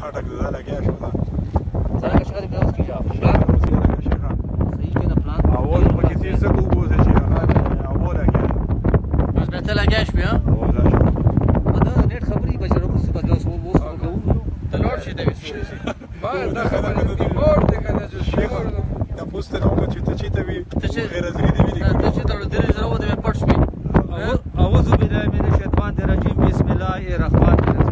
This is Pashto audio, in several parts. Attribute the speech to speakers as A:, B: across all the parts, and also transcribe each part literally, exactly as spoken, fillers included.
A: خټک ده لګیا شو
B: څنګه شغله به اوس کیږي
A: پلان روزي لګیا شيخه
B: صحیح کنه پلان
A: اول پکې تیر څه کوو چې هغه اول لګیا
B: بس به ته لګیا شې ها
A: او دا شو
B: دا نیټ خبرې بچو په څه بدل سو وو کوو
C: ته لوړ شي دا ما دا خبره دې مور دې کنه چې شیخ
A: دا پوسټ نو چې ته چې ته وی
B: ته چې
A: غیر ازری دی ویلي
B: ته چې ته درې زره و دې پټ شې اعوذ بالله من الشیطان الرجیم بسم الله الرحمن الرحیم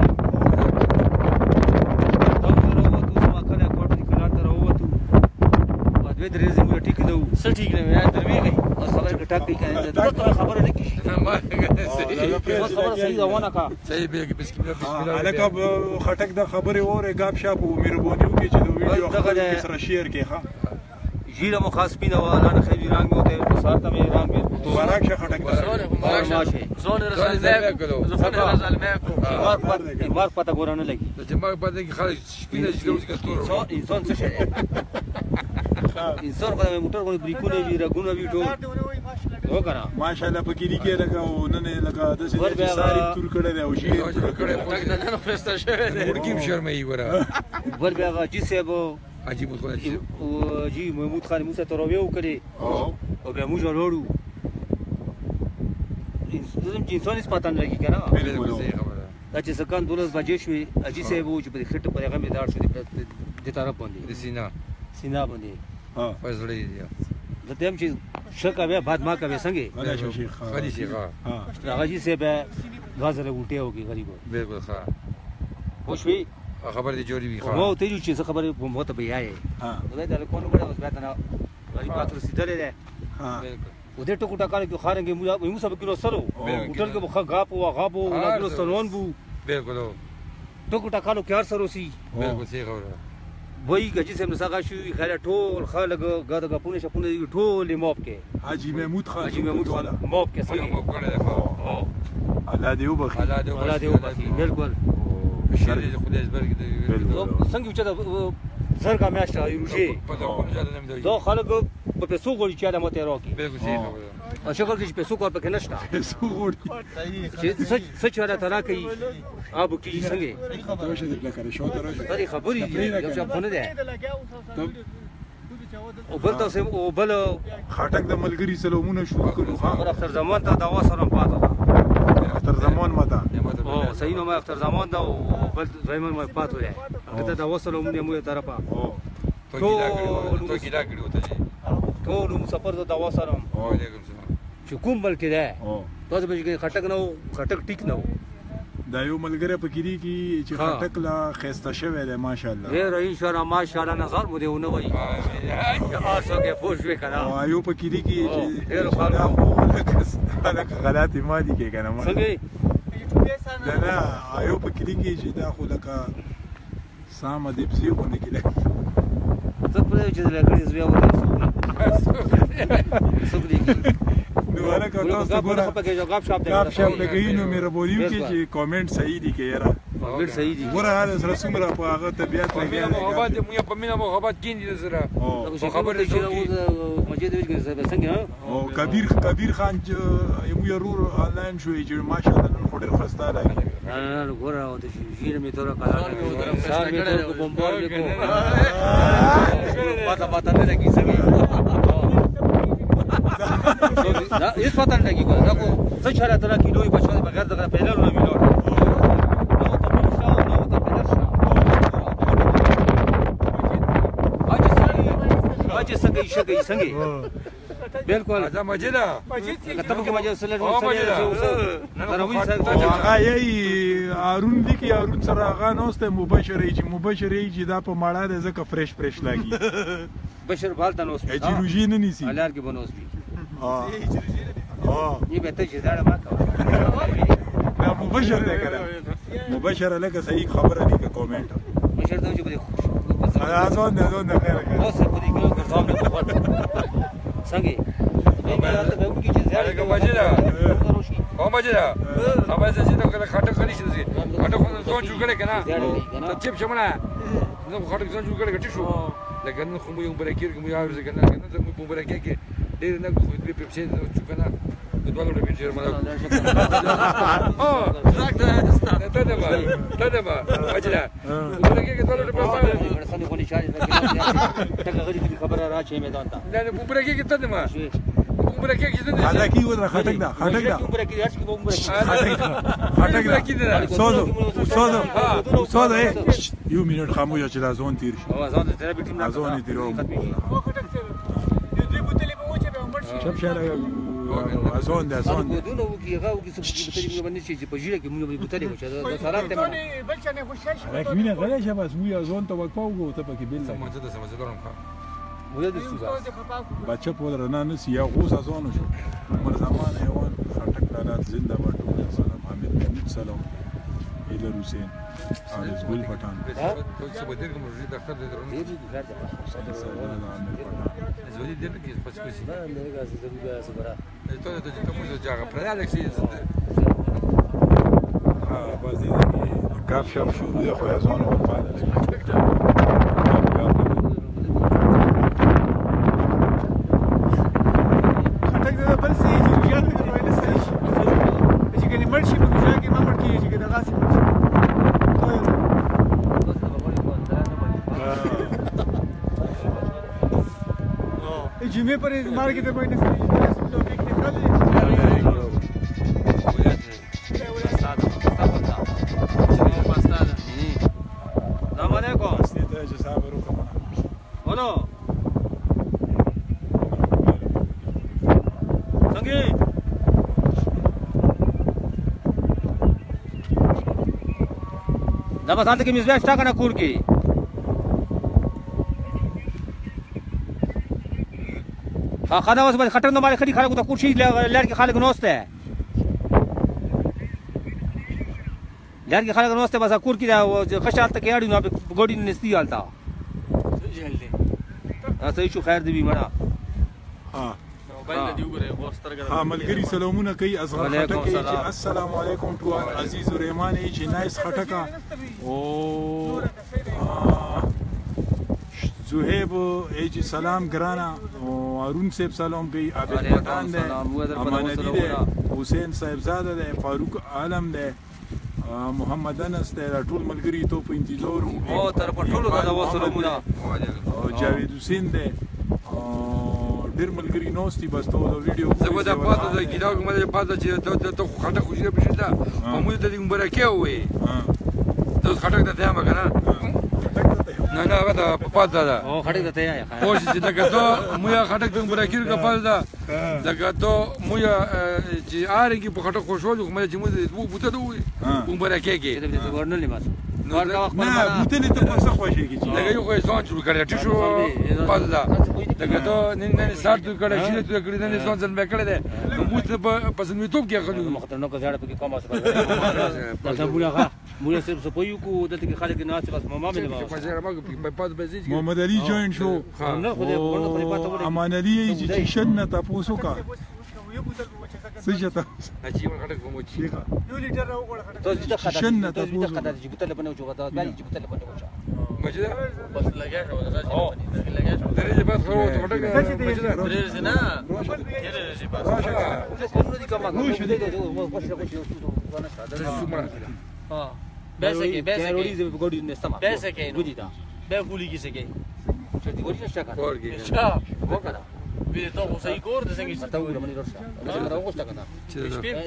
B: درې زموږ ټیک دو څه ټیک نه یا دروي گئی اوس خبره کټاک دی کنه دا خبره نه کیږي
C: ما صحیح
B: اوس خبره صحیح روانه کا
C: صحیح به بسم الله بسم الله
A: الکه خټک د خبره اوره غاب شاپ مهرباني وکړي چې د ویډیو خبره سره شیر کې ښه
B: جیره مخاسبین او اعلان خیری رنگ ہوتے ساتھ میں رنگ میں
A: مبارک شه خټک
B: زون رسال میں زون رسال میں مارک پتا ګورانه لګي
C: د جماع پته کې خالص سپینه جلوس کتور
B: انسان څه شي انسان په موټر باندې بریکونه وی رګونه وی ټول هو کنه
A: ماشاءالله پکې کې لگا او نن لگا د سې ساری تور کړه دی او شي
C: تور کړه تک نه نه فستا شوی دی ورګیم شرمې ورا
B: ور بیا جی سیب
C: عجیب خو
B: او جی محمود خان موسی ترویو کړي او او بیا موږ وروړو انسان اس پاتان لګي کنه
C: بالکل صحیح خبره
B: دا چې سکان دولس بجې شوې اجي سیب چې په خټه په هغه میدان شو د طرف باندې
C: د سینا
B: سینا باندې
A: ها
C: پزړې دی
B: زه ته هم چې شکه به بعد ما کوي څنګه
A: ولا شيخ
C: خالي شيخ
A: ها
B: هغه جی سیب غازره الټه وږي غریب
C: بالکل ښه
B: خوشوي
C: خبر دي جوړي وي
B: مو ته چې څه خبره په مو ته بیاي
A: ها
B: دا د کوم بڑا اوس بیت نه غریب پاتره سیدلې ده
A: ها
C: بالکل
B: و دې ټکو ټکار کې خارنګ مو مو سب کیلو سره هوټل کې بخا غاپ او غاپ او لګلو سنون بو
C: بالکل
B: ټکو ټکارو کې هر سره سي
C: بالکل صحیح خبره
B: وای گجی سم نساغه شو خیر ټول خلک غاده غپونه شپونه ټول موب کې
A: حاجی محمود خان
B: حاجی محمود خان موب کې
C: څنګه
B: څنګه
C: مو کړل
A: الله دې وبخي
C: الله دې
B: الله دې وبخي بالکل
C: شر دې خدای زبر کې
B: څنګه چې زر کا میاشت روجي
C: په دا کوم ځای نه دی
B: دو خلک په پیسو غوړي چې ادمه ته راکې
C: بالکل صحیح خبره
B: او شکر کې پیسو کار پکې نشته
A: پیسو غوړي
B: چې سچ سچ را ترا کوي اب کې څنګه
A: ته شه دې لکه شو درځي
B: سری خبرې دي یو څه خونه ده او بل تاسو او بل
A: خټک د ملګری سلامونه شروع کړو ها
B: اختر زمان ته دوا سره پاتې ده
A: اختر زمان ماته
B: او صحیح نو ما اختر زمان دا او بل زمان ما پاتې ده هغه ته دوا سلامونه مو طرفه
A: او
C: تو ګیلا کړو تو ګیلا کړو ته
B: ټول مسافر ته دوا سره
C: وعلیکم السلام
B: چې کوم بل کې ده
A: او
B: تاسو به کې خټک نو خټک ټیک نو
A: دا یو ملګری په کېری کې چې خټک لا خسته شوی دی ماشاءالله
B: ډېر ان شاء الله ماشاءالله نظر مو دیونه وای تاسو کې پوښ وکړه
A: او یو په کېری کې چې
B: ډېر خلک
A: لکه غلطي ما دي کې کنه
B: څنګه
A: دا نه یو په کېری کې چې دا خو لکه سام دې پسې ونه کې
B: څه پرې چې لګړې زویا وته سګري
A: نو ورکه تاسو ګوره
B: په کې جو غاب شاپ دی
A: غاب شاپ لګی نو مې ربوري کې چې کامنټ صحیح دي کې یاره
B: کامنټ صحیح دي
A: ګوره هغه سره څومره په هغه طبيعت لګي
C: محبت مو په مینا محبت کیندي سره
B: او خبر دې چې مجید ویل څنګه
A: او کبیر کبیر خان چې یو یرور آنلاین شوې چې ماشاءالله نن خو ډېر خسته لګي
B: نه نه ګوره او د شیر می تور کړه سال می تور کو بمبار می کو پتا پتا نه لګي څنګه دا هیڅ پتا نه لګي دا کو څه چاره تر کې دوی بچو بغیر دغه پیلر نه ملو نو ته پینشا نو ته پینشا اجي څنګه څنګه څنګه بالکل
C: دا مجیدا
B: کتاب کې مجید صلی الله علیه وسلم تروی صاحب
A: هغه یې هارون دي کې هارون سره هغه نوسته مبشر یې چې مبشر یې چې دا په ماړه ده ځکه فرش فرش لګي
B: بشر بالته نوس
A: چې روجي نه نیسی
B: الار کې بنوس بي
A: ها ها
B: یې به ته چې زړه ما کا
A: دا مبشر ده کنه مبشر لکه صحیح خبره دي که کومنټ
B: بشر ته چې به
A: ځون ده ځون ده خیر
B: او څه په دې کې ځان نه خبر څنګه به راته به کې چې زړه
C: کې مجیدا او مجیدا اوبه چې ته کله خاطر خلی شي خاطر خو ځون جوړ کړي کنه ته چپ شمنه نو خاطر ځون جوړ کړي ګټ شو لکه نن خو مو یو برکیر کې مو یو ځای کنه نن زمو په برکیر کې ډېر نه خو دې په څه چې کنه دوه لوټه پیټر مله او زاک ته ته ته ما ته ته ما اجلا ورګه کې دوه لوټه په پاره
B: سنې کولی شاري ټکه غړي دې خبره راچې میدان ته
C: نه په ورګه کې ته ما ورګه کې څه
A: خټکی ودره خټک دا خټک دا
B: ورګه کې راځي کوم ورګه
A: خټک دا سوزو سوزو سوزو یو منټ خاموش چې دا زون تیر شي
B: او ځان ته به ټیم نه
A: زون تیر او
D: خټک څه دې بوتلې په وچه به عمر شي
A: شپ شاره ازون ده ازون ده
B: دونه وکي هغه وکي څه بوتلې باندې چې په جیره کې موږ بوتلې وچه دا سلام ته
D: بل څه نه خوشاله شي
A: راک مینه غلا شه بس مو ازون ته وکاو ته پکې بل
C: سمه ته سمه ته درم ښه
B: وې د څه
A: بچه په رنا نه سی یا غوس ازون شو عمر زمان ایوان خټک لاله زنده باد سلام حمید محمود سلام ایله حسین عارف ګل پټان
C: ته څه بدل کوم زی دفتر دې درنه زودي دې نه کې پس کوسی
B: نه نه غاسي زموږ سره
C: ته ته ته مو ځاګه پر الکسي
A: ها باز دې کاف شاف شو دې خو ازون او پاله
D: خټک دا بل څه چې ریال دې وایي نه سړي چې کني مرشي په ځای کې ما مړ کیږي چې دا غاسي جمعه پر مار کې ته کوئی نه سړي تو کې نه خالي
B: دا به ځان ته کې میزبان شته کنه کور کې ها خدا اوس به خټر نه مال خړي خلکو ته کور شي لړ کې خلک نوسته لړ کې خلک نوسته بس کور کې دا خشال ته کې اړي نو ګوډي نستی حالتا صحیح شو خیر دی مړه
A: ها ها ملګری سلامونه کوي اصغر خټک السلام علیکم ټول عزیز الرحمن چې نایس خټکا او زهیب ایجی سلام ګرانا او ارون صاحب سلام کوي عابد پټان ده امان علی ده حسین صاحب زاده ده فاروق عالم ده محمد انس ده ټول ملګری ته په انتظار
B: او تر په ټولو دا وسلامونه
A: او جاوید حسین ده ډیر ملګری نوستي بس ته دا ویډیو
C: زه دا پاتې دا کیدا کومه دا پاتې چې ته ته خټه خوشي به شي دا په موږ ته دې مبارکه وې ته خټه ته ته ما کنه نه نه دا پاتې دا
B: او خټه ته یا
C: او چې دا کته مو یا خټه ته مبارکه کا پاتې دا دا کته مو یا چې آرګي په خټه خوشو کومه چې مو دې وو بوته دوی مبارکه کې
B: دې ورنل لماس
A: نه بوتلې ته په څه خوښيږي چې
C: لکه یو خو ځان جوړ کړی ټیشو پاتې دا لکه ته نن نن سات کړه چې ته کړی نن ځان ځل مکړه ده مو ته په سمېتوب کې غلو
B: مختنه کو ځاړه په کومه څه دا بوله موږ صرف څه پویو کو دلته کې خلک نه بس ماما مې ما
A: محمد علي جوین شو امان علي چې شنه تاسو کا سجته
C: اجي ور خټک کوم چې
D: یو لیټر راوړل خټک
B: ته دې خدای
A: شنه
B: ته دې خدای چې بوتل باندې وچو غدا باندې چې بوتل باندې وچو
C: مجدا
E: بس لګیا شو دا چې لګیا شو
C: درې بعد خو خټک
E: درې نه درې شي بس
B: زه کوم دي کومه نو شو دې دې خوش خوش
E: ها بیسه کې بیسه کې
B: روړي دې ګوډي نه سما
E: بیسه کې نو
B: ګوډي دا
E: به پولی کې څه کې
B: چې دې ورته شکا
C: ورګي
E: چا
B: وکړه
E: وی ته خو صحیح کور د څنګه
B: ته وګوره منی ورشه زه راوښته کنه
C: چې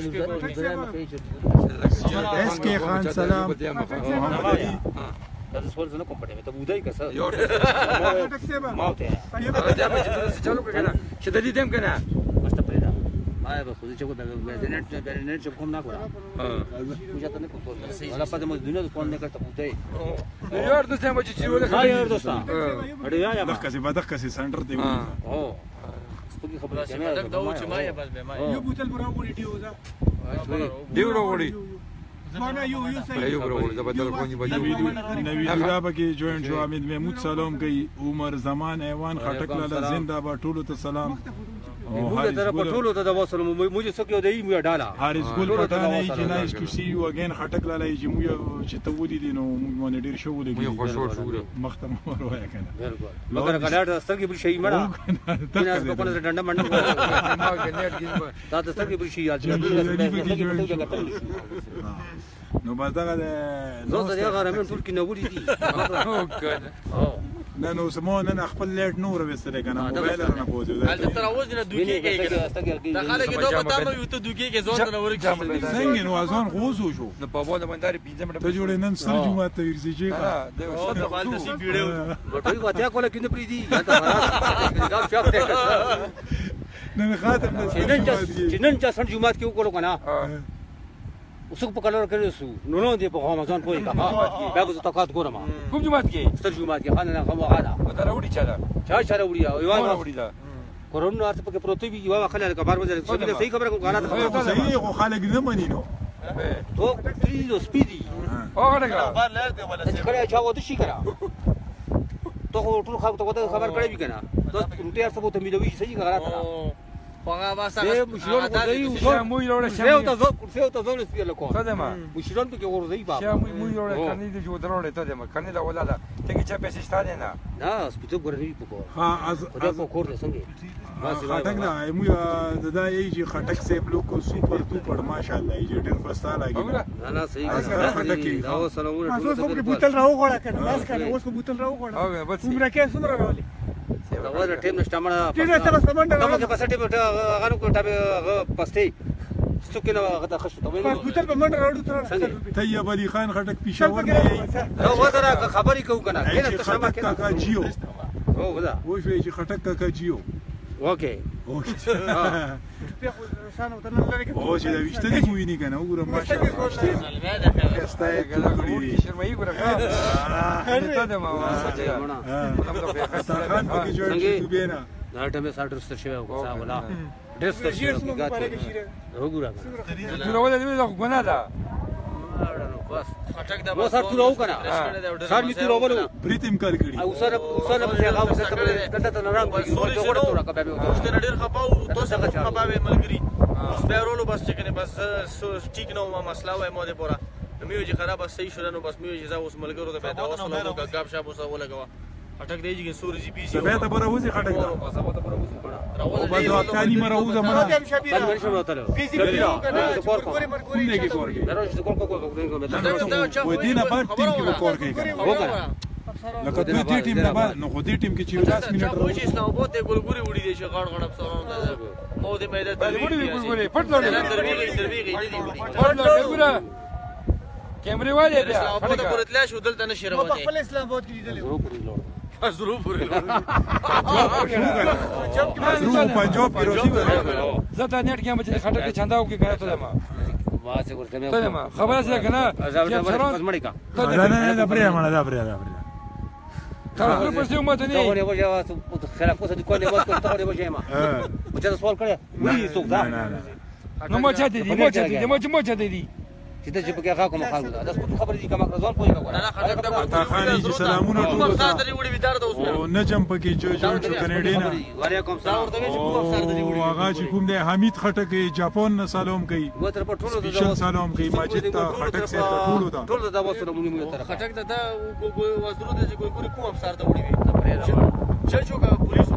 A: اس کے خان سلام محمد علي
B: دا څول زنه کوم پټه ته بودای کسه
C: یو
D: خټک څه به
B: ما ته
C: دا به چې چالو کړه چې د دې دیم کنه
B: بس ته پرېدا ما به خو دې چې کوم نت نت چې کوم نه کړه
C: ها
B: موږ ته نه کوم ولا پته مې دنیا د فون نه کړه بودای
C: یار د سم چې چې ولې
B: ها یار دوستا اړه یا ما
A: دغه څه بدغه څه سنټر دی
B: او سپږی خبره
E: بس خټک دا و چې ما یې بس به ما
D: یو بوتل راوړل دیو ځه
C: دی وروړي
D: زمانہ یو یو صحیح
C: یو وروړي دا بدل کوی بجو
A: نوی دا پکې جوین شو حمید محمود سلام کوي عمر زمان ایوان خټک لاله زنده باد ټولو ته سلام
B: موږ ته په ټولو ته د وصل موږ څه کې دی موږ ډالا
A: حارس ګل پټانه چې نایس ټو سی یو اگین خټک لاله چې موږ چې ته ودی دي نو موږ باندې ډیر شو ولګي
C: موږ خوشو شو
A: مختم وروه کنه
B: بالکل مگر کډاټ سترګې پر شي مړه تاسو په کومه ډنډه منډه
C: ما کنيټ کې
B: دا سترګې پر شي یاد
A: نو بس دا
B: زه زه هغه رمن ټول کې نو ودی دي
A: نه نو سمو نه خپل لیټ نور وسره کنه موبایل نه بوزو
E: دا تر اوس نه دوکي کې دا خلک دا پتا مې یو ته دوکي کې ځون نه ورکی
A: څنګه نو ازان غوزو شو
C: نو په بوله باندې پینځه منټه
A: ته جوړې نن سر جمعه ته ورسې چې
C: ها دا
E: او د باندې سي پیړو
B: ټول واتیا کوله کینه پری دي دا دا چاپ ته
A: نن خاطر نه
B: نن چې نن چې سن جمعه کې وکړو کنه وسوق په کلر کړو سو نو نو دی په امازون کوی کا بیا به تاقات ګورم
C: کوم جمعه کې
B: ستر جمعه کې خانه خو غادا
C: دا راوړي چا دا
B: چا چا راوړي یو
C: راوړي دا
B: کورونا ارته په پروتي وی یو خلک کبار وځي څه صحیح خبره کوم غلط خبره
A: صحیح خو خلک نه مني نو
B: تو تریدو سپیدي
C: او هغه
E: بار لار دی ولا
B: چې کړه چا وته شي کرا تو ټول خلک ته خبر کړی وی کنه دوست روټي ارته بوته ملوي صحیح غلط
E: هغه واسه
B: دې مشرون کوي
C: شیا مو یوړ
B: سیو
C: شیا
B: ته زو سیو ته زول سپیل کو
C: خدمه
B: مشرون ته ورځي بابا
C: شیا مو مو یوړ کني دې جو درول ته دې کني دا ولاده ته کې چا پیسې ستاره نه
B: نه سپیته ګورې په
A: ها از
B: خدای په کور دې څنګه
A: خټک نه مو دا یی چې خټک سیب لوکو سپر تو پړ ماشاءالله یی ډېر فستا لګي
B: نه نه صحیح دا سلامونه
D: اوس په بوتل راو غوړه کنه بس کنه اوس په بوتل راو غوړه
C: او بس
D: عمره کې څومره راولي
B: دا ور ټیم نشته مړه
D: ټیم نشته بس منډه
B: دا مګه پسټي په هغه کو ټابه پسته څوکینه هغه ته خښته وایي
D: بوتل په منډه راوړو تر
A: طیب علي خان خټک پېښور نه
B: نو وځره خبرې کو کنه کله ته شمه
A: خټک کاکا جیو
B: او ودا
A: و شوې چې خټک کاکا جیو
B: اوکې
A: اوکې
D: په خو شان وته نه لري
A: او چې دا وشته دی موینه کنه وګوره ماشاءالله
E: الماده
A: استای
C: ګوري شرمای ګوره ته دې ما واسه
A: خان پکې جوړ شي بینا
B: دا ټمه ساټر ست شوی او څا ولا ډیس ست شوی وګوره
C: نو ولې دې دا غنا ده
E: بس خټک دا
B: و سر تو راو کنه سر می تو راولو
A: بریتم کار کړی
B: او سر سر په هغه وخت ته دلته ته نرام کیږي او جوړه توړه کبه به
E: اوس ته ډیر خپاو تاسو خپاوې ملګری اوس به ورولو بس چې کنه بس ټیک نو ما مسله وای مو دې پورا میو چې خراب صحیح شول نو بس میو چې اوس ملګرو ته پیدا اوس نو غاب شاب اوس ولګوا خټک دی چې سوري جی پی سي
A: به ته بروزي خټک دا او بده ثاني مروزه منا
B: بل ورشه وته
D: پی سي پی کنه کور کور
A: کوم نه کې کور کې
B: دروځ کول کو کو کو
A: و دې نه بعد ټیم کې کور کوي
B: وګوره
A: لکه دوی دې ټیم نه بعد نو خو دې ټیم کې چې دس منټ
E: راوځي چې اسلام آباد ته ګلګوري وړي دي چې غړ غړ افسرانو ته مو دې مېده
C: ګلګوري پټ لور
E: درویږي درویږي نه دي
C: پټ لور ګوره کیمرې والے بیا
E: اسلام آباد پورې تلای شو دلته نشي
D: په
E: راوځي
D: خپل اسلام آباد کې لیدل
E: ضرور پورې
A: ضرور پنجاب کې راځي
C: زه ته نیټ کې مچ خټک چانداو کې غره ته ما
B: واسه ورته
C: ته ما خبره څه کنه
B: ازاوټه مړی کا
A: نه نه نه پرې مړه دا پرې دا پرې
C: تاسو په څه ماته
B: ته
C: نه
B: ونه وځه واسه خلا کوڅه د کوله وځه ته ونه وځه ما او چې سوال کړه وی څوک دا
C: نو ما چا دي ما چا دي ما چا ما چا دي
B: چې ته چې په هغه کوم خبره ده دا خبره دي کومه ځان پوي کوه
E: نه خټک دا
A: تا خاني چې سلامونه ټول
E: افسر دې وړي ویدار ته اوس
A: او نجم پکې جو جوړ شو کنيډي نه
B: وعلیکم
E: دا ورته چې کوم افسر دې وړي
A: او هغه چې کوم دی حمید خټک جاپان نه سلام کوي
B: و تر په ټولو
A: سپیشل سلام کوي ماجد ته خټک سره ټولو ته
B: ټولو دا وسره مونږ یو تر
E: خټک دا دا وزرو دې ګلګوري کوم افسر ته وړي چل چو کا پولیسو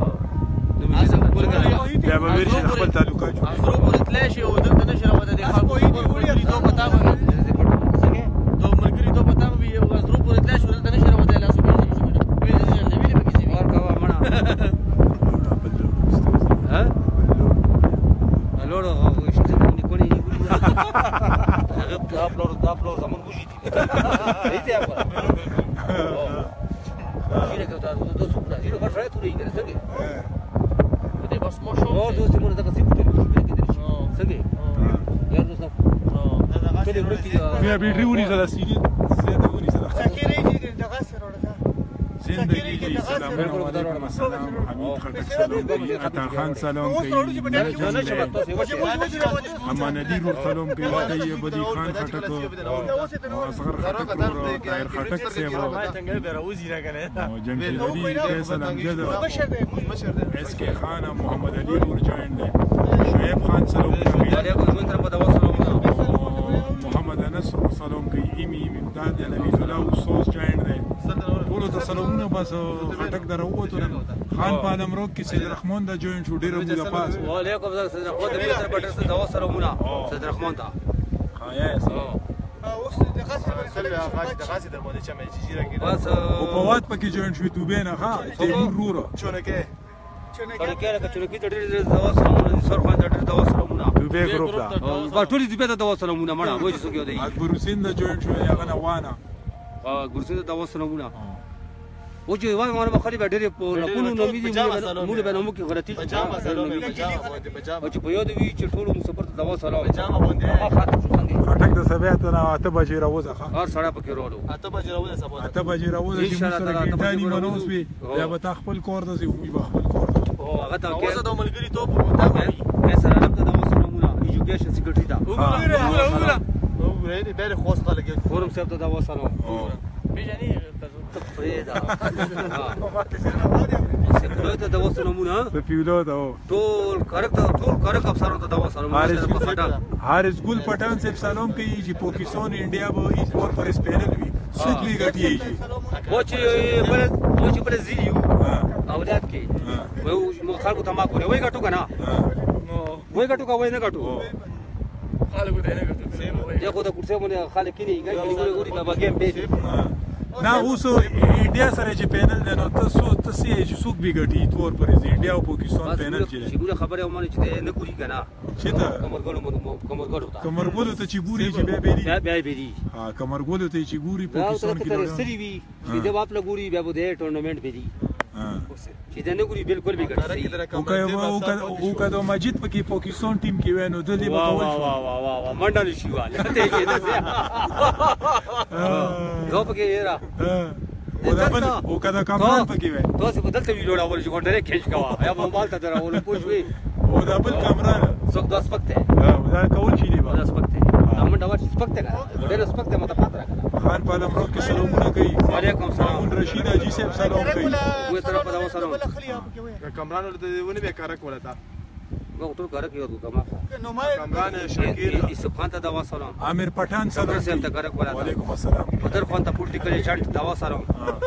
A: بیا به ورشي خپل تعلقات جوړ
E: ازرو پورې تلای شي او دلته نشي راوته دي خلکو ملګری ته پتا و تو ملګری ته پتا و یو ازرو پورې تلای شي دلته نشي راوته لاسو به شي ویل دي چې نبی به کیږي
B: ور کا مړه ها الوړو غوښته دې کونی هغه اپلوډ اپلوډ زمون وږي دي ایته اپ جیره کې تاسو د دوه سپورا جیره ورته توري کې څنګه
E: دې بس مو شو
B: او دوه سپورا د کسي پټې کې دې څنګه یار دوه کله ورته
A: بیا بیټری ونی زړه سیدی زیاده ونی زړه
D: ذخیره چې دغه سره ورته
A: زندگی سلامونه علیکم السلام حمید خټک سلام کوي عطا خان سلام کوي امان علي ور سلام کوي وایي بدی خان خټک او اصغر خټک او طاهر خټک سیو او جمشید علي کې سلام جده اس کے خان محمد علي ور جوائن دي شعیب خان سلام کوي محمد انس سلام کوي ایمی امداد نبی الله استاد جوائن دي ټول ته سلامونه بس خټک دروته خان په عالمرو کې سید رحمان دا جوائن شو ډیره موږ پاس
B: وعلیکم السلام سید رحمان د بیرته پټه دا سلامونه سید رحمان ته
A: ها یا
E: اوس د خاصه د خاصه د مونږ چې مې جیره کې
B: بس
A: او په وات پکې جوائن شو تو به نه ها تیمور رورو
E: چونکه
B: چونکه کله چونکه ته ډېر دا سلامونه سر خان ډېر دا سلامونه
A: تو به ګروپ دا
B: په ټولې دې په دا سلامونه مړه وایي څه کې دی
A: اکبر حسین دا جوائن شو یا غنه وانه
B: ګورسې دا سلامونه او چې وای مانه خالي ډېر په لکونو نومې دي موږ به نو کې غلطي او چې په یاد وی چې ټول مسافر ته دوا سلام
E: جامه باندې
A: خټک د سبا ته اته بجې راوځه
B: هر سړی پکې راولو
E: اته بجې راوځه سبا
A: اته بجې راوځه چې موږ سره ګټانی منوس وي یا به تا خپل کور ته ځي به خپل کور ته
B: او هغه ته
E: اوسه د ملګری ته په دا
B: کې سره لکه دوا سلامونه ایجوکیشن سیکریټری ته
E: وګوره وګوره وګوره دې ډېر خوښ خلک
B: فورم صاحب ته دوا سلام
E: پیژنې
B: تفریدا سیکریټری ته دوا سلامونه
A: په پیولو ته
B: ټول کارک ټول کارک افسرانو ته دوا سلامونه
A: هر سکول پټان صاحب سلام کوي چې پاکستان انډیا به ایس پور پر سپینل وي سوق وی غټي
B: و چې بل و چې بل زیو اولاد کې و مو خلکو ته ما کوله وای غټو کنه وای غټو کا وای نه غټو
E: خلکو ته نه غټو سیم وای
B: دغه د کورسه مونږ خلک کې نه ګوري ګوري کا بګیم به
A: نه اوس انډیا سره چې پینل دی نو تاسو تاسو چې څوک به ګټي تور پر انډیا او پاکستان پینل چې
B: چې موږ خبره ومنه چې نه ګوري کنه
A: چې ته
B: کمرګلو مو کمرګلو ته
A: کمرګلو ته چې ګوري چې به بیری
B: بیا بیا بیری
A: ها کمرګلو ته چې ګوري پاکستان کې
B: دا سری وی چې د خپل ګوري بیا به ټورنمنت بیری چې دا نه ګوري بالکل به ګټي
A: او کایو او کدو مجید پکې پاکستان ټیم کې وینو د دې
B: واه واه واه واه واه منډل شي واله ته یې دا غو پکې را
A: او دا بل او کدا کامران پکې وای
B: تاسو په دلته ویډیو راول چې ګونډره کېچ کوا یا موبایل ته دراول پوښوي
A: او دا بل کامران
B: څوک دا سپکته
A: دا کول چي دی
B: دا سپکته امن دا ور سپکته کنه ډېر سپکته مته پاتره کنه
A: خان په لمرو کې سلامونه کوي
B: وعلیکم السلام
A: رشید حاجی صاحب سلام کوي
B: وې طرف دا سلام
E: کمران ولته ونه به کارک ولتا
B: وو ټول کارک یو کما
E: نو ما کمران شکیر
B: یوسف خان ته دا سلام
A: عامر پټان سلام
B: صاحب ته کارک ولا
A: وعلیکم السلام
B: بدر خان ته پولیټیکل ایجنټ دا سلام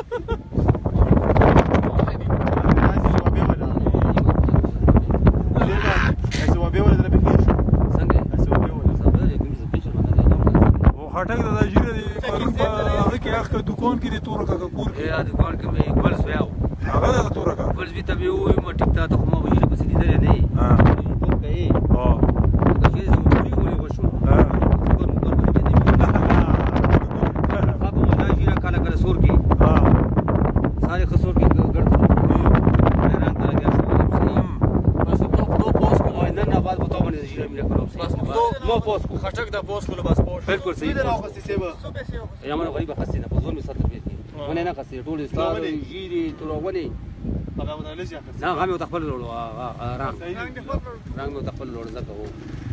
A: خټک د دجیره دی پرون په هغه کې اخر دکان کې د تور کا کور کې
B: یا دکان کې مې ګل سویاو
A: هغه د تور کا
B: ګل بي ته وي ما ټیک ته خو ما ویل په سړي درې نه
A: ها
B: ټول کوي
A: ها
B: دا چې زموږ پوری ولې وشو
A: ها
B: ګل مو ګل دې دې هغه ما دا جیره کاله کله سور کې
A: ها
B: سارے خسور کې ګړ رنگ ته لګیا شو بس تو دو پوس کو نه نه بعد بتاو باندې جیره میرا کړو بس نو پوس کو
E: خټک د پوس کولو بس پوس
B: بالکل صحیح
E: دې راغستې سیبه
B: یا مونږ غریب خسته نه په زور می سره پیږي ونه نه خسته ټول استاد جیری تورونه
E: هغه ونه لږه
B: نه هغه مې تخپل وروړو رنگ رنگ مې تخپل وروړو زکه وو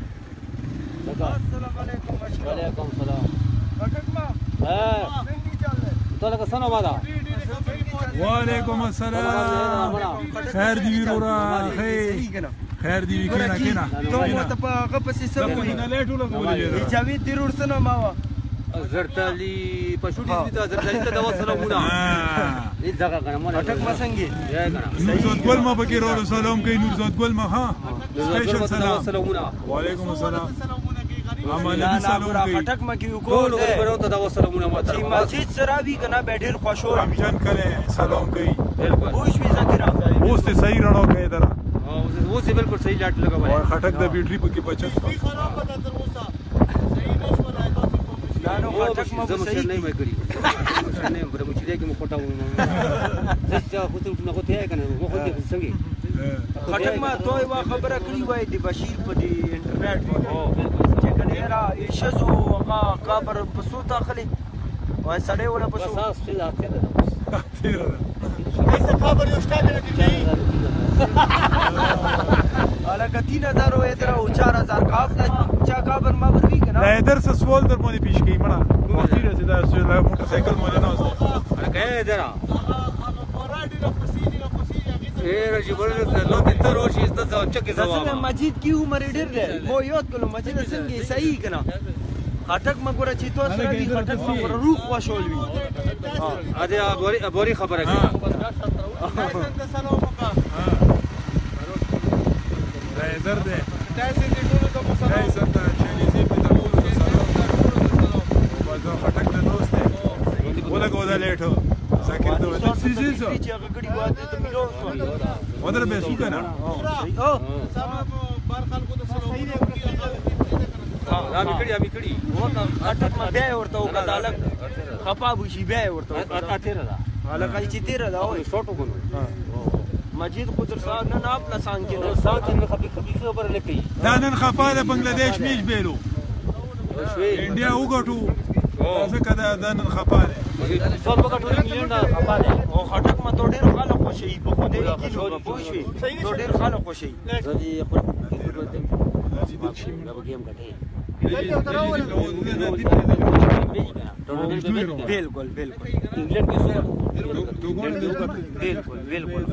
E: السلام علیکم
B: وعلیکم السلام
E: خټک ما
B: ها ته لکه سنو ما دا
A: وعلیکم السلام خیر دی ورورا خیر خیر دی کینا کینا
E: ته ته په هغه پسې سره
A: نه لیټو لګولې
E: جاوید ضرور سره ما وا
B: زرتلی پښوټی دې ته زرتلی ته دا وسلامونه دې ځکه کنه مونږ
E: خټک ما څنګه
B: یا کنه
A: نور زود ګل ما پکې ورو سلام کوي نور زود ګل ما ها
B: سپیشل سلام
A: وعلیکم السلام
E: نه نه ګورا خټک ما کې
B: کول غریبانو ته دا وسلامونه ما
E: چې مسجد سره وی کنه بیٹھر خوشو
A: हम जन करे سلام کوي
B: بالکل
E: پوښ وی ذکر
A: اوس ته صحیح رڼا کوي درا
B: वो से बिल्कुल सही लाट लगा भाई
A: और खटक द बैटरी पकी बचत
E: خراب ده تر اوسه صحیح نشو راځي دا نو خټک ما
B: زمو
E: صحیح
B: نه مې کړی نه بر مو چې دې کې مو پټاو زه چې خو ته نه کوته کنه مو خو دې څنګه
E: خټک ما توي وا خبره کړی وای د بشیر په دی انټرنیټ باندې چې کله را ایشزو هغه قبر پسو تا خلی وای سړی ولا پسو
B: اساس فل اته ده
D: څه خبر یو شته نه دی
F: الګ تین هزار او درا او چار هزار کاپ چا کابر ما وربي کنه
A: دا در څه سوال در باندې پیش کی مړه وختي راځي دا موټر سایکل باندې نه وسته
B: الګ درا اے راځي ورته لو ته تر وشي ست چکه
F: زما مسجد کی عمر ډیر دی مو یاد کولو مسجد څنګه صحیح کنه خټک مګوره چې تو سره دی خټک مګوره روح خوشول وي
B: ا دې ابوري ابوري خبره کوي
A: در ده تاسو دې ټول ته په سلام تاسو ته چې دې په ټول ته سلام بازار خټک نه نوسته ولګو دا لیټو ساکر ته ودې سيزي سو
F: چې هغه غړي واده ته ملو
A: ودر به سو کنه
F: او
E: سبب بار خلکو ته سلام صحیح دی
B: ها امي کړي امي کړي
F: وته خټک ما بیا ورته وکړه خپا بوشي بیا ورته
B: ا تیرا دا
F: حالکه چې تیر دا وای
B: شوټو کوو
F: مجید خضر صاحب نن آپ لسان کې
B: نو ساعت نه خبي خبي خبر نه کوي
A: دا نن خفا د بنگلاديش میش بیلو انډیا وګټو تاسو کدا دا نن خفا ده
B: څو وګټو انګلند خفا ده
F: او خټک ما تو ډیر خلک خوشي په خوده کې نو پوښوي تو ډیر خلک خوشي
B: زدي خپل دا به گیم غټي
F: بالکل بالکل
B: انګلند کې څه
F: بالکل بالکل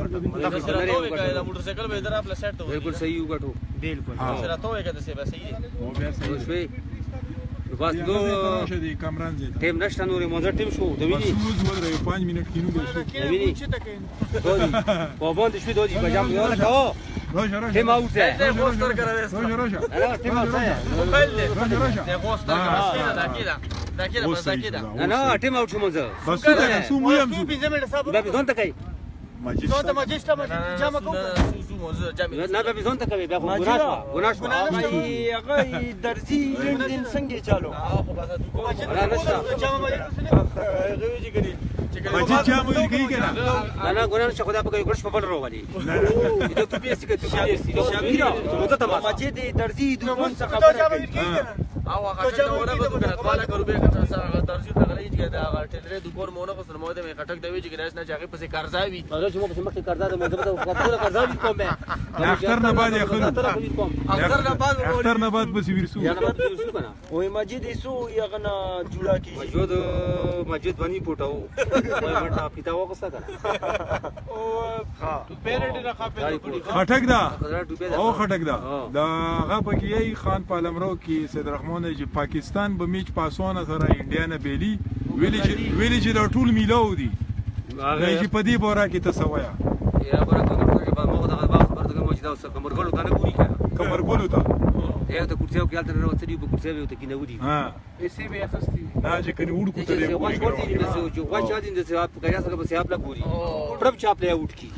E: دا موټر سایکل به در خپل سیټ ته
B: بالکل صحیح وګټو
F: بالکل
E: سره ته وایې کده څه به صحیح دی
A: او بیا
B: شوي
A: صحیح
B: بس نو
A: شدي کامران زیات
B: ټیم نشته نورې مزه ټیم شو د ویني
A: سوز ودرې پنځه منټ کینو به شو
B: د ویني دوی په باندې شوي دوی په جام یو لکه
A: روشه روشه
B: ټیم اوټ ده
E: غوستر کړه
A: روشه روشه
B: انا ټیم اوټ ده
E: موبایل دی
A: روشه روشه
E: د غوستر کړه دا کیدا دا کیدا بس دا کیدا
B: نه ټیم اوټ شو مزه
A: بس څه ده سو مو يم
D: سو بي زمينه صاحب
B: دا به ځون ته کوي
A: ماجد
D: زه ته مجلس ته جامه کوم
E: سو موزه جامع
B: نه به ځون ته کوي بیا خو ګناه شو ګناه شو
F: هغه درځي لین څنګه چالو
E: خو بس
B: را نشته
D: جامه مجلس نه
E: غوي چې کړي چې
A: ماجد جامو دې کوي کنه
B: نه نه ګناه نشه خدا په کوي ګرش په بل روغلي دا تو پیسې کې تو پیسې دا شابیرا مو ته ما
F: مجید درځي دوه څه خبره کوي
E: او هغه څنګه وره کو کنه والا کرو به کنه هغه درځي ته غلې چې دا هغه ټلره د کور مونږ کو سره مو ته خټک دی چې ګناس نه چاغي پسې قرضاوي
B: هغه چې مو په مخ کې قرضا د مو ته قرضاوي کوم به
A: اختر نه بعد یې خلک
E: اختر نه بعد
A: اختر نه بعد بس ورسو
B: یا نه بعد ورسو کنه
F: وای مجید ایسو یغه نه جوړا کی
B: مجود مجید ونی پټاو وای مټا پیتا وکسا کنه
F: او ها
E: پیرټ نه خپل
A: خټک دا او
B: او
A: خټک دا دا هغه پکې یي خان پالمرو کې سید رحمان چې پاکستان به میچ پاسونه سره انډیا نه بیلی ویلی چې ویلی چې دا ټول میلاو دي نه چې په دې بورا کې تسویا
B: یا برکه ورته په موږ دغه خبر دغه موجوده اوس کمرګلو ته نه ګوري کنه
A: کمرګلو ته
B: یو ته کورسیو کې الته راوځي په کورسیو ته کې نه ودی
A: ها
E: اسی به اخستي
A: دا چې کني وډ کو ته دی
B: واش ورته دي چې جو واش دي چې اپ کیا سره بس اپ لا ګوري پرب چاپ له اوټ کی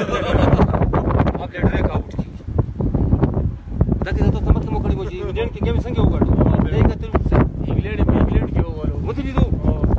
B: اپ له ډره کا اوټ کی دا کې ته تمت مو کړی مو چې انډین کې گیم څنګه وګړو دا کتل
E: انګلند انګلند کې وګورو
B: مو ته دي دو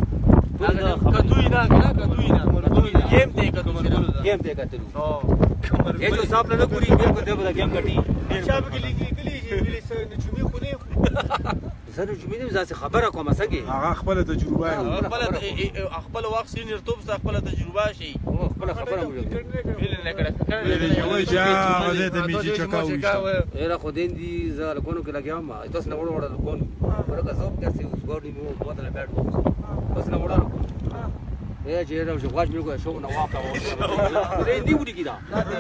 E: کتوی نه کنه کتوی نه گیم ته کتوی
B: گیم ته کتل
E: او
B: یہ جو صاحب نه ګوري گیم کو ته بل گیم کټي
D: شابه کې لیکلي کلی چې ویلي سره نجومي خو نه
B: زه نو جمعې ځاسه خبره کوم څنګه
A: هغه خپل تجربه
E: خپل خپل وخت سینیر توپ خپل تجربه شي
B: خپل خبره مو
E: ویل نه کړه
A: ویل یو جا غزه ته میږي چکاو
B: era خودندي زال کونو کې لګیام تاسو نه وړو وړو کونو ورکه زوب کسي اوس ګورډي مو بوتل بیٹ تاسو نه وړو اے چې راو واش مې کو شو نه واقع و دې دی وډی کیدا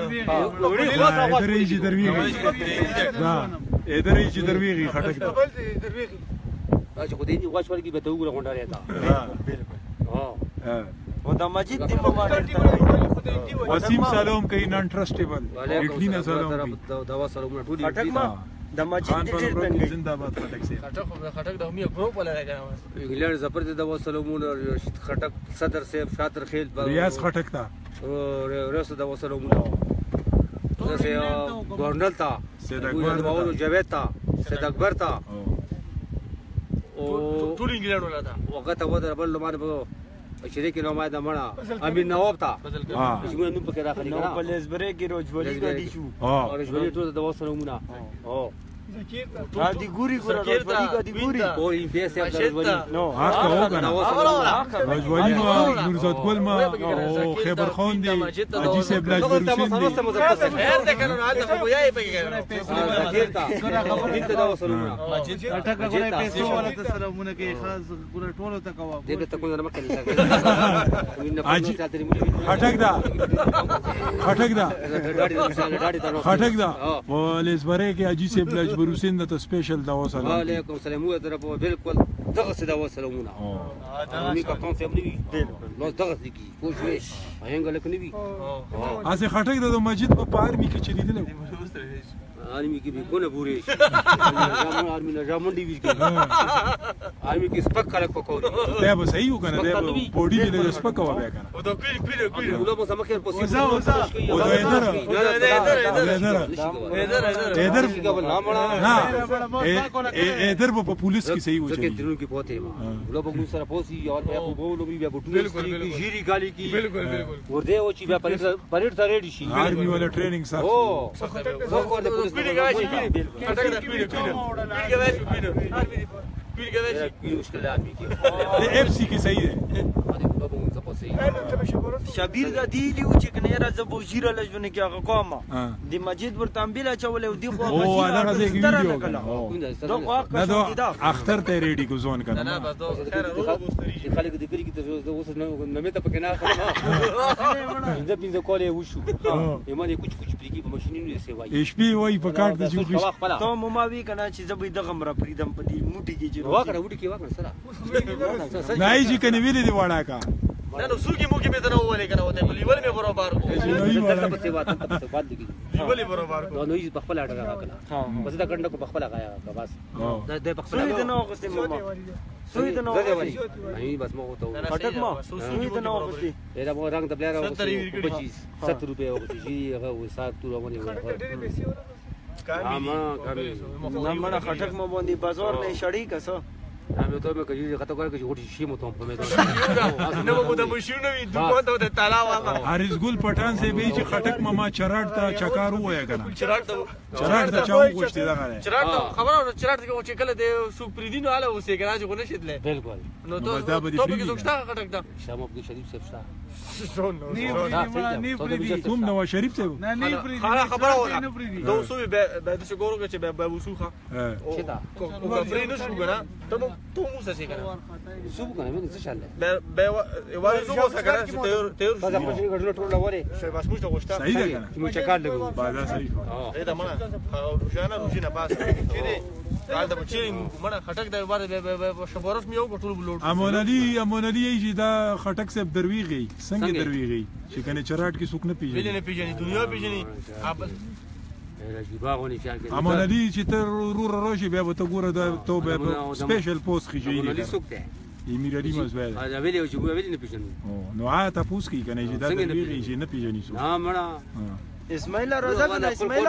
A: درې چې درويږي دا اې درې چې درويږي خټک دا
D: درويږي
B: چې خودندي واش ورګي به ته وګړه غونډه راته
A: ها بالکل
B: ها
F: او دا مجید دی په ما
A: وسیم سلام کوي نان ټرسټیبل اډلی نه سلام کوي
B: دوا سلام ټولي
F: خټک ما د مجید
A: خان
F: ډیر
A: پر
F: بنګي
A: زنده‌باد خټک سي
E: خټک خټک د همي ګروپ ولا راځي
B: انګلند زبر دوا سلامونه خټک صدر صاحب شاطر خیل
A: ریاض خټک تا
B: ریاض دوا سلامونه زه ګورنل تا
A: سید اکبر
B: باور جاوید تا سید اکبر تا او
E: ټول انګلند ولا تا
B: وخت ودر بل لمر په شریک نو ما د مړه امین نواب تا
A: ها
B: چې موږ نن پکې راخلي
F: نو په لیزبرې کې روجولي غدي شو
A: ها
B: او رجولي ټول د وسره مونږه او
F: هذه ګوري ګوره راځي دی ګوري
B: او این پیسې افضل
F: نو
A: حق هو کنه راجولی ما نورزاد گل ما او خیبر خان دی حاجی صاحب لاج بروسین دی
E: خیر ده کنه حالت خو یې پکې
B: زکیرتا انت دا وصلونه
D: اټک غره پیسو ولا ته سره مونږ کې خاص ګوره ټولو ته کوه
B: دې ته کوم نه مکه
A: حاجی خټک دا خټک دا خټک دا ولې زبره کې حاجی صاحب لاج بروسین ته سپیشل دا وصل
B: وعلیکم السلام و دربو بالکل دغه څه دا وصلونه اه می کا کوم څه بلی نو دغه څه کی خو شوي هغه لکه نیوی
A: اسه خټک دا د مسجد په پارمی کې چلی دی
B: आर्मी की भी कोने पूरे आर्मी ने जामुंडी भी आर्मी की स्पक कलक पकोरी
A: ते अब सही हो kana ते बॉडी ले स्पक हो गया kana
E: o to pide pide pide
B: उलो मो समखे पोसी
E: उसा उसा
A: o to इधर
E: इधर इधर
A: इधर
E: इधर
A: इधर
B: का नाम बड़ा
A: हां इधर वो पुलिस की सही हो
B: सके दिनों की पोते उलो बगु सरा पोसी और पे बोलो भी बटू की जीरी गाली की
E: बिल्कुल बिल्कुल
B: और दे वो ची परेड परेड था रेडी शी
A: आर्मी वाला ट्रेनिंग सर
B: ओ सब को दे police
E: pide gashi pide pide pide pide gashi pide pide gashi
B: की मुश्किल आदमी की
A: एफ सी की सही है
F: شبیر دا دی لیو چې کنه را زبو جیره لجونه کې هغه کومه د مسجد ورته امبیلا چولې او دی خو
A: او هغه ځای کې ویډیو
F: دا
A: نه دا اختر ته ریډي کو زون کنه
E: نه بس دو خیر روغ بوستری
B: خلک د کلی کې ته اوس نه مې ته پکې نه اخلم انځ پینځه کولې وشو یمه دې کوچ کوچ پریږي په ماشینونو یې سیوای
A: ایچ پی وای په کارت د جوړ
F: ته مو ما وی کنه چې زبې دغه مر فریدم په دې موټي کې چې
B: واکړه وډی کې واکړه سره
A: نه یې کنه ویلې دی وړا کا
E: نه نو سوګي موګي به تنو ولې کنه وته بلی ولې مې برابر کو
B: دلته په سیوا ته په سیوا دي
E: ولې برابر کو
B: نو یې په خپل اړه راغله بس دا کنده کو په خپل غایا بس دا د په خپل
F: سوی د نو غسته ماما سوی د نو
B: غسته ای بس مو ته
F: خټک ما سوی د نو غسته
B: دا مو رنگ د بلیر او پچیس ستر روپے او چې هغه سات تور ونی
E: کامی
F: نه مړه خټک ما باندې بازار نه شړی کسه
B: همه تو مې کجې خطا کوي چې وټي شي مو ته په مې
E: نو مو د مشونو وی دوه ته تعالی واما
A: حارث ګل پټان سے به چې خټک ماما چراټ ته چکارو وای کنه
E: چراټ ته
A: چراټ ته چاو غوښتي دا غره
E: چراټ خبره چراټ کې چې کله د سوق پریدینو اله اوسې کنه چې غو نشیدله
B: بالکل
E: نو ته ته به زوښتا خټک دا
B: شامو کې شریف صاحب شتا
A: کوم نو شریف ته
D: نه نه پری
E: خلا خبره ولا دو سو به د څه ګورو چې به وسوخه
B: شتا
E: کو پرې نه شو کنه ته تو مو څه کنه
B: سو کنه مې څه شاله
E: به به وای زو څه کنه چې تیر تیر
B: بس خپل شي غړل ټول لوري
E: شي بس موږ ته غوښتا
A: صحیح ده کنه
B: مو چکار لګو
A: بادا صحیح
E: اې دا مړه روشانه روشینه پاس کړي دا د بچی مړه خټک د باندې شبورس میو ټول بلوډ
A: امون علي امون علي چې دا خټک صاحب درویغي څنګه درویغي چې کنه چراټ کې سوق نه پیژني
E: ویل نه پیژني دنیا پیژني ابل
B: باغونی چې
A: امون علي چې تر رو روشي بیا به ته ګوره دا تو به سپیشل پوسټ خيږي
B: علي سوق ده
A: امیر علي مزوال
B: دا ویلو چې ویل نه پیژني
A: نو آ تاسو کې کنه چې دا درویغي چې نه پیژني سو
B: ها مړه
F: اسماعیل رضا کنه اسماعیل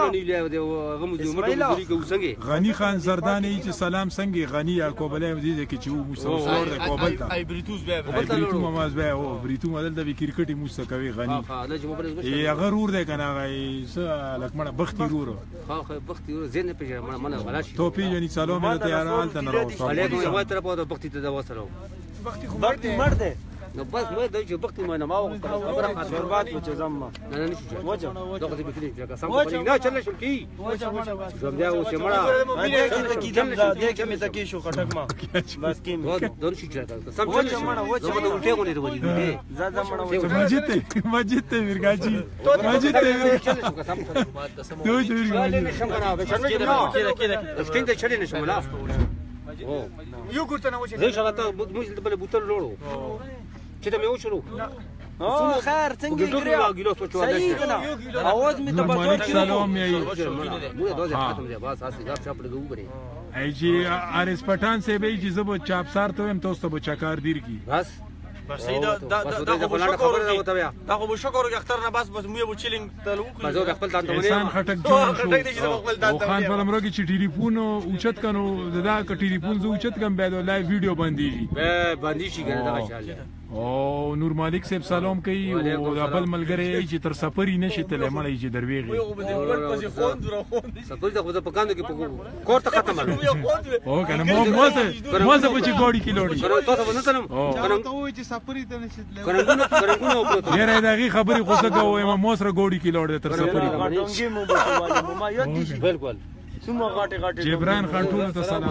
A: غنی خان زردانی چې سلام څنګه غنی یعقوب علی مزید کې چې مو سوسور د کوبل ته
E: ای بریتوس به
A: ای بریتو مماز به او بریتو مدل د کرکټي مو کوي غنی ای غرور ده کنه غي س لکمنه بختي رور
B: ها خو بختي رور زین پیژه منه غلاش
A: تو پیژني سلام ته تیار ته نه راو
B: علیکم یو تر په بختي ته دا وسره
F: بختي خو مرد ده
B: نو بس مې د چې بختي ما نه ما وخت خبره خاصه
F: برباد و چې زما
B: نه نه نشي وجه دغه دې بکلی چې سم په نه چل شو کی زم بیا و چې مړه
F: دې کې ته کیدم دې کې مې تکي شو خټک ما بس کې
B: دون شي چې سم چل شو مړه و چې مړه الټه غونې ورې زه زم مړه
A: مسجد ته مسجد ته ورګاجي مسجد ته
B: چل شو قسم
A: نو ته ورګاجي
B: نشم کنه به شرم نه
E: کېده کېده
B: سکین ته چلی نشم لا
E: یو ګورته نه وشه
B: زه شغله موږ د بل بوتل لورو چې ته مې وشلو
F: او خیر څنګه ګریو صحیح کنه اواز می ته
A: مالک سلام یې
B: مو د دوزه ختم دی بس اسی ځاب چاپ لګو غره
A: ای جی ارس پټان سے به چې زبو چاپ سار ته هم تاسو ته چکار دیر کی
B: بس
E: بس دا دا دا خو شکر دا خو شکر کې اختر نه بس بس مو یو چیلینګ تلو
B: کو زه خپل تان ته
A: انسان خټک جوړ شو خان په لمرو کې چې ټلیفون اوچت کنو دا ک ټلیفون زو اوچت کم به لایو ویډیو باندې
B: به باندې شي ګره دا شاله
A: او نور مالک صاحب سلام کوي او د بل ملګری چې تر سفرې نشي تللی مړی چې درویغي
B: سفر ته خو د پکاندو کې کور ته ختم
A: او کنه مو مو ته مو ته په چې ګاډي کې لوړی
B: تاسو باندې تلم
D: کنه ته وایي چې سفرې ته نشي تللی
B: کرنګونو کرنګونو وکړو
A: یاره دغه خبرې خو څه کوم مو سره ګاډي کې لوړ تر سفرې
F: غټونګي مو بچو ما یاد دي
B: بالکل
F: څومره غاټه غاټه
A: جبران خان ټول ته سلام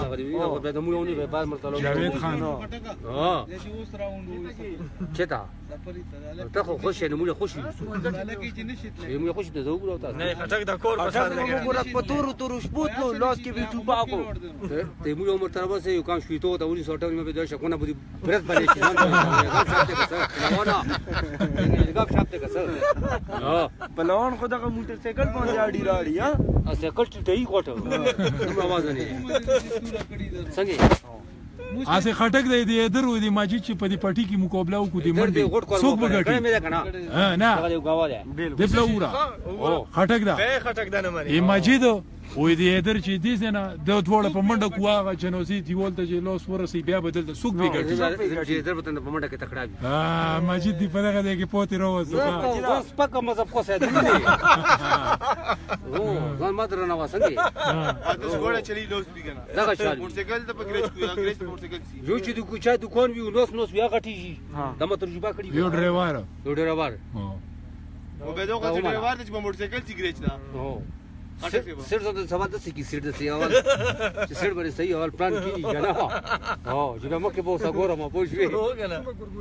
A: جاوید خان
B: ها چتا ته خو خوش نه موږ خوش یو موږ خوش ته زو ګورو تاسو
E: نه خټک د کور په سر
F: موږ ګورو په تور تور شپوت نو لاس کې به ټوپا کو
B: ته موږ عمر تر اوسه یو کام شویتو ته ونی سوټو مې به شکونه بده برت باندې شي نه غاب شاپته کسر ها
F: پلوان خو دغه موټر سایکل باندې اډی راړي ها
B: سایکل ټټي کوټه نو आवाज نه څنګه
A: اسه خټک دی دی درو دی ماجی چې په دې پټي کې مقابله وکړي دی منډي څوک بغټي ها نه
B: هغه یو غواړي
A: د بلورا او خټک دا
E: به خټک دا نه مانی
A: ماجید وې دی در چې دې نه د دوړ په منډه کوه چې نو سي دی ولته چې لوس ورسي بیا بدل ته څوک بغټي
B: چې در په منډه کې تکړه
A: ها ماجید دی په دغه دی کې پوتې روز
B: اوس پکه مزه کو سه دی او ځان ماتره نه واسنګي
E: تاسو ګوره چلی لوس دی کنه
B: دا چالي
E: موټرسایکل ته پکړې کو انګریز موټرسایکل سی
B: یو چې د کوچا دکان وی نوس نوس بیا غټي دا مو ترجمه کړی
A: یو ډرایور
B: یو ډرایور
E: او به دغه ډرایور ته په موټرسایکل سی ګریچ دا
B: هو سر زده سوال د سکی سر د سی اول چې سر باندې صحیح اول پلان کیږي کنه ها چې مو کې به وسه ګوره ما پوښوي
E: هو کنه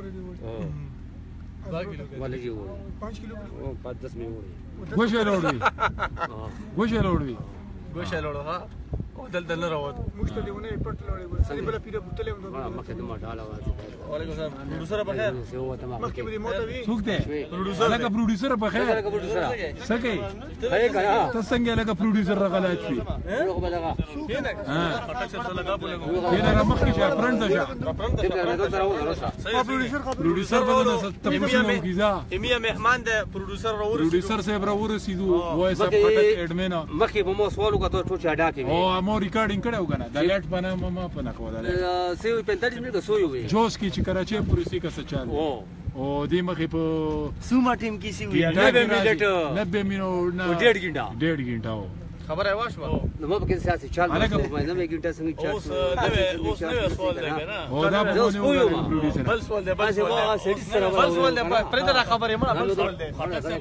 B: ولا جی و
D: पाँच kilo
B: او پات دس می وړي
A: ګوشه لوړوي ګوشه لوړوي
E: ګوشه لوړو ها او دل دل راوت
D: مشته دیونه پټ لوړې بس دې بل پیره بوتلې
B: ها مکه دما ډاله وځي
E: وعلیکم السلام پروډوسر په خیر
B: سی او تمام
D: مخکې به موته وی
A: څوک دی
E: پروډوسر
A: لکه پروډوسر په خیر
B: لکه پروډوسر
A: سکه
B: هي کنه
A: ته څنګه لکه پروډوسر راغلی شي
B: هغه بدغه
A: ها
E: خټک سره لگا بولګو
A: کینه را مخکې شه فرند شه
B: دې نه دا راوځه
D: پروډوسر
A: پروډوسر باندې تاسو نو کیزا
E: ایمیا مهمان ده پروډوسر راور
A: پروډوسر صاحب را ورسېدو وایس اپ خټک اډمن
B: مخکې به مو سوال وکړو ټول چا ډاکې
A: او مو ریکارډینګ کړو کنه دا لیټ باندې مما په نکواله
B: سی پینتالیس منټه سوی وي
A: جوس کی چې کراچي پولیسي کا سچال
B: او
A: او دې مخې په
F: سوما ټیم کې سی وی
B: نبے منټ
A: نبے منټ نه
B: ډېر غنټه
A: ډېر غنټه
E: خبر ہے واش
B: نو مو کې سیاسي چال باندې مې غنټه څنګه چال
E: اوس نو اوس نو سوال دی کنه
A: او دا په نو
E: بل سوال دی بل سوال دی بل سوال دی پرې دا خبره ما بل سوال دی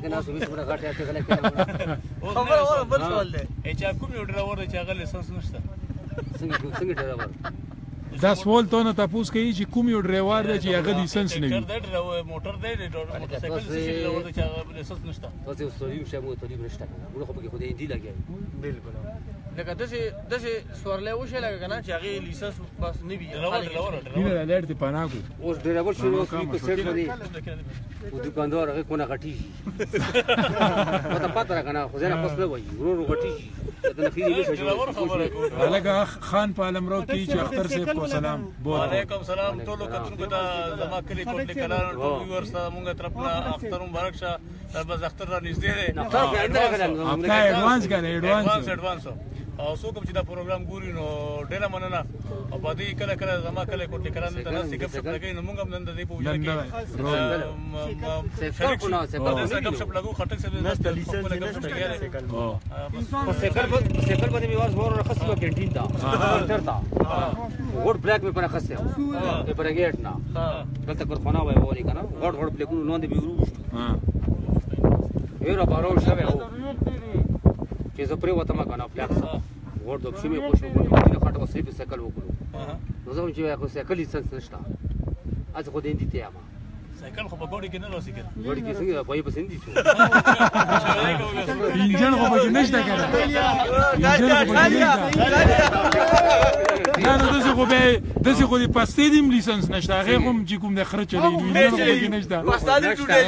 E: خبر اور بل سوال دی چې کوم یو ډرایور چې هغه لایسنس نشته
B: څنګه څنګه ډرایور
A: دا سوال ته نه تاسو کوي چې کوم یو ډرایور دی چې هغه لیسنس نه وي
E: ډرایور موټر دی موټر سایکل چې ډرایور دی چې هغه لیسنس نشته
B: تاسو سوري شه مو ته نشته موږ خو به خو دې دی لګي
E: بالکل لکه دسه دسه سوارله وشه لکه کنه چې هغه لیسنس بس نه وي ډرایور ډرایور
A: نه لري ته پناګو
B: اوس ډرایور شروع کوي په سر باندې او دکاندار هغه کو نه غټي مته پاتره کنه خو ځنه پس نه وایي ورو غټي ته نه خېږي چې
E: ډرایور خبره کوي
A: لکه خان په علمرو کې چې اختر صاحب کو سلام
E: وعلیکم سلام ټول کتونکو ته زما کلی ټول کلان ټول ورسره مونږ طرفنا اختر مبارک شه بس اختر را نږدې دی
B: تاسو اندر غلم
A: اپکا ایڈوانس کنه ایڈوانس
E: ایڈوانس او څوک چې دا پروګرام ګوري نو ډېر مننه او باندې کله کله زما کله کوټه کلان ته ناس ګپ شپ لګي نو موږ هم نن د دې په وجه کې
B: سفر کو نه سفر
E: دا ګپ شپ لګو خټک سره ناس لیسنس
B: سفر سفر باندې میواز ور رخص په کینټین دا انټر دا ګوډ بلیک په رخص ته په رګیټ نه ها دلته کور خونه وای وری کنه ګوډ ګوډ بلیکونو نو دې بیرو ها یو را بارول شوه او چې زه پرې وته ما کنه فلکس ګوډ د شمه پوښو په دې خاطر وسې په سایکل وکړو نو زه چې یو سایکل لیسنس نشته از خو دې دي ته ما
E: سایکل خو په ګوډي کې نه راځي کنه
B: ګوډي کې څنګه په پسند دي
A: انجن خو به نشته کنه انجن خو نه نو دغه خو به دغه خو د پاستې دیم لیسنس نشته هغه هم چې کوم د خره چلی انجن خو به نشته
E: واسطه ټوټه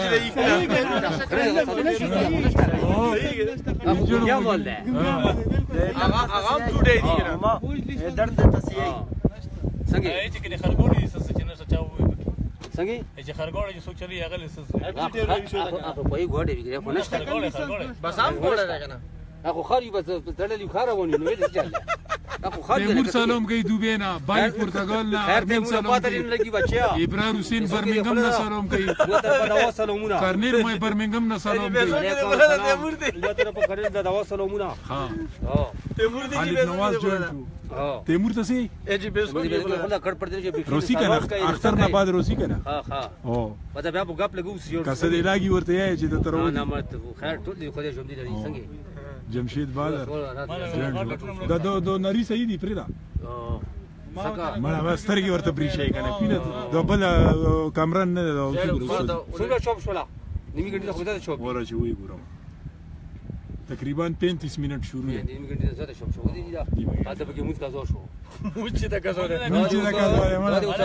B: انجن یا مولده
E: هغه هغه ټوټه دي کنه
F: ما درد ته سی
B: څنګه
E: چې کې خرګوړي سس چې نه چاو
B: څنګه
E: چې خرګوړي چې څوک چلی هغه لیسنس
B: هغه په یو ګوډه ویګره خو نشته
E: خرګوړي خرګوړي بس هم ګوډه ده کنه
B: هغه خاري بس دړلې خاره ونی نو دې چل
A: تیمور سلام کوي دوبه نه بای پرتګال نه
B: خیر ته
A: ارمین
B: موږ
A: سلام
B: پاتې
A: کوي
B: نه لګي بچیا
A: ابرار حسین برمنګم نه سلام کوي
B: وته دوا سلامونه
A: کرنیل مې برمنګم نه سلام کوي
B: وته په کرنیل د دوا سلامونه
A: ها
B: ها
E: تیمور دی
A: خالد نواز جوړ شو
B: ها
A: تیمور ته سي
E: ایجی بیس کو
B: خدا کړ پړ دې
A: روسی کنه اختر نه بعد روسی کنه
B: ها ها
A: او
B: وته بیا په غپ لګو سيو
A: کسه دی لاګي ورته یې چې د تر
B: نه مت خیر ټول دې خدای شوم دي لري څنګه
A: جمشید بادر دا دو دو نری صحیح دی پرې دا مړه واسترګي ورته بریشي کنه پینه دا بل کامران نه دا
B: څنګه چوب شولا نیمه ګنټه خدای چوب
A: ورا چې وی ګورم تقریبا پینتیس منټ شروع دی
B: نیمه ګنټه زړه شوب شو دي دا اته به موږ تاسو شو
E: موچ تا کزونه
A: موږ دا کار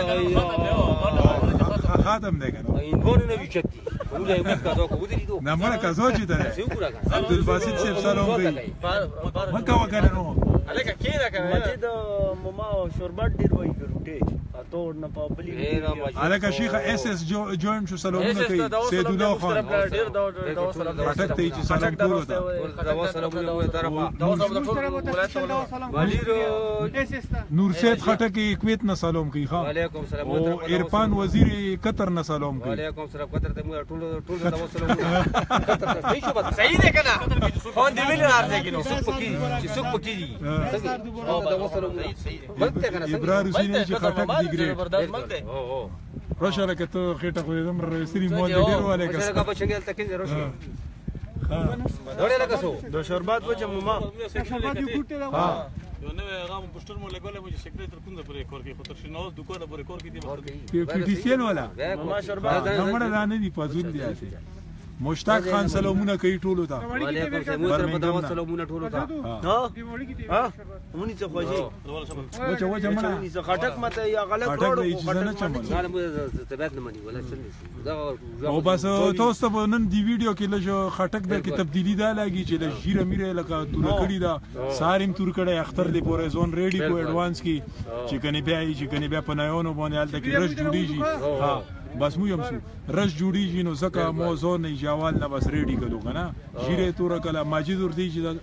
A: مړه خاتم دی کنه
B: این ګورنه نه وچتی موږ یې موږ تاسو کو دي دو
A: نه مړه کزو چې ده
B: څو پورا کړ
A: عبدالباسط صاحب سلام کوي مکه وکړه نو
E: الکه کیدا کنه
F: مسجد ماما شوربت ډیر وای ګروټه اتور نه پابلی
A: الکه شیخ اس اس جوین شو سلامونه کوي سید الله خان
E: ډیر دا دا سلام
A: اٹک ته چې سلام کولو ته
B: دوا سلامونه وې طرفه
E: دا سلام
B: ولیرو
A: نور سید خټکی کویت نه سلام کوي خان
B: وعلیکم السلام
A: او عرفان وزیر قطر نه سلام کوي
B: وعلیکم السلام قطر ته موږ ټول ټول دوا سلامونه قطر ته صحیح شو بس
E: صحیح دی کنه فون دی ویل راځي کنه
B: څوک پکې چې څوک پکې دي دوا سلامونه ملته کنه
A: ابرار حسین چې خټک دی ګریټ
E: زبردست ملک دی
B: او او
A: راشه لکه ته خېټه خو دې مر سری مو دې ډیر والے
B: سره
A: کس
B: کا بچنګل تکین زروشي
A: ها
B: ډوړې لکه سو
F: د شوربت و چې ماما
D: شوربت یو ګوټه دا
A: ها
G: یو نوې هغه پوسټر مو لګولې مو چې سیکریټر کوم پرې کور کې خو تر شنو دکانه پرې کور کې دی
A: پی ټی سی والا
F: ماما شوربت
A: نمبر را نه دی پزول دی اسه مشتاق خان سلامونه کوي ټولو ته
B: وعلیکم السلام موږ سره په دوا سلامونه ټول ته
F: ها ها مونږ څه خوځي
A: وچه وچه مړه
F: مونږ څه خټک مته یا غلط
A: خټک
F: روډ
A: دی چې نه چمن
B: نه موږ طبيعت نه مانی ولا څه دا
A: او بس تاسو ته نن دی ویډیو کې لږ خټک د کې تبدیلی دا لګي چې د ژیره میره لکه تور کړی دا ساریم تور کړی اختر دی پورې زون ریډي کو ایڈوانس کی چې کني بیا چې کني بیا په نایونو باندې حالت کې رش جوړیږي ها بس مو یم سو رش جوړیږي نو زکه موضوع نه جوال نه بس ریډي کړو کنه ژیره تور کله ماجد ور دی چې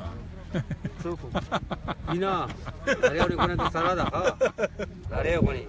B: Ina, are oni kone to sara da ha. Are oni.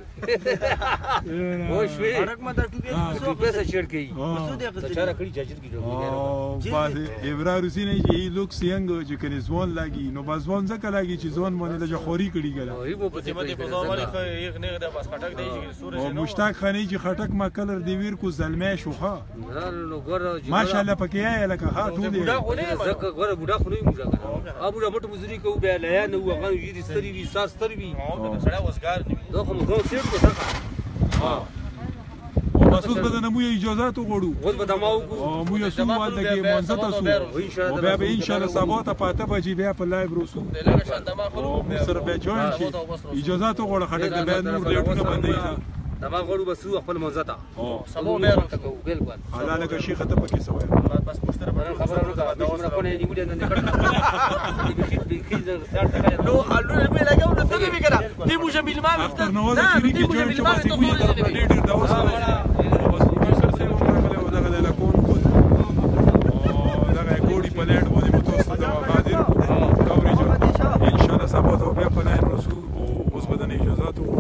B: O shwe.
F: خټک مته ټوګه
B: تو پیسه شیر کی.
F: څه دی
B: تو چارا کړي جاجت کی
A: او باز ابرار حسین چې لوک سینګ چې کني ځوان لاګي نو باز ځوان ځکه لاګي چې ځوان باندې لږه خوري کړي ګل
B: وي په پته
E: مته په ځواني خو یو نه دا بس خټک دی چې سورج
A: او مشتاق خانی چې خټک ما کلر دی ویر کو زلمه شوخه
B: نو ګور
A: ماشاءالله پکې آیا لکه ها ټول دی
B: زکه ګور بوډا خو نه موږ کنه ابو را مټ مزوري کو به لیا نو هغه یی ستري وی ساس ستري وی
E: سړی وسګار نیوي
B: دا خو موږ سیټ کو څه
A: ها بس اوس به نه مو اجازه تو غوړو
B: اوس به دماو کو
A: او مو یو سو والده کې مونږ ته سو او بیا به ان شاء الله سبا ته پاته بجې بیا په لایو روسو
E: دلته شاندما خو
A: سره به جوړ شي اجازه تو غوړه خټک د بیا نور لیټونه باندې
B: دما غوړو بسو خپل منځتا
A: او
E: سبا به راکو
B: بالکل
A: حلاله کې شیخه ته پکې سوې
E: بس پوښتنه به
B: خبره ورکړه دا اوس په نه نیولې نه کړه دې کې کې سر ټکا
E: نو الو به لګاو نو ته به کړه دې مو جمیل ما
A: اختر نو دا شری کې جوړ شو چې کوی دا ډېر دا اوس بس پروفیسور سره ورغله او دا د لکون کو او دا ګوډي په لټ باندې متوسط دا قادر کوریج ان شاء الله سبا ته بیا په لایو رسو او اوس بدن اجازه